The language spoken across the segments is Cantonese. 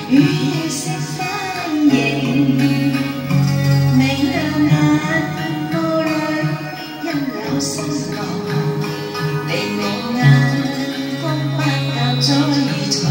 如夜色反映，明亮眼霧裏陰有失落，令我眼光不敢再除，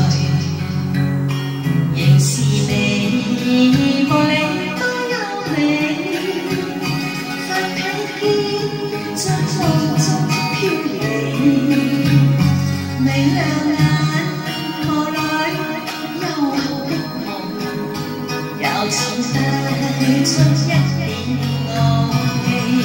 仍是你玻璃多優美，發披肩在風中飄離，明亮眼霧裏幽暗的夢，又曾帶出一點傲氣。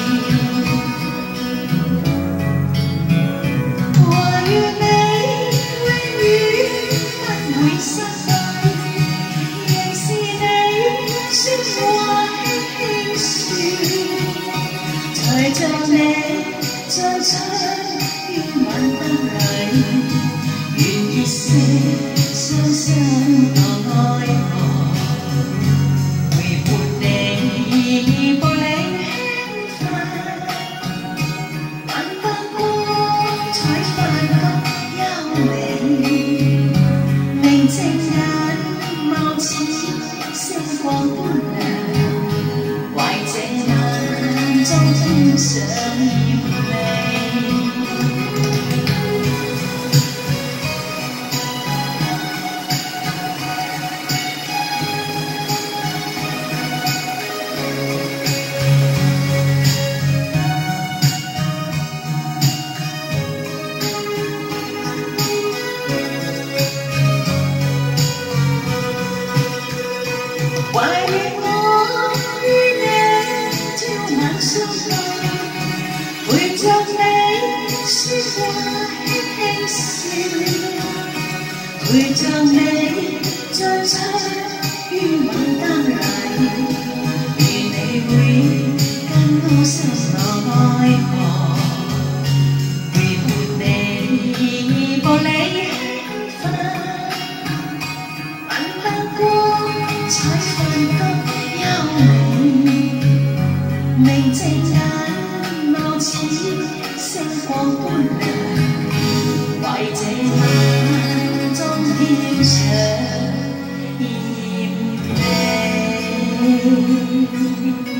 話與你永遠不會失去，仍是你説話輕輕説，隨着你進出於晚燈裏，願熱色雙雙我愛河，陪伴你步履輕快，晚燈光彩發覺優美，寧靜眼貌似星光般亮，懷這眼中添上豔麗。懷念我與你朝晚相對，陪着你説話輕輕笑，陪着你進出於晚燈裏，願你會跟我心流愛河，陪伴你步履輕快，晚燈光彩發覺優美，寧靜眼貌似星光般亮，懷這眼中添上豔麗。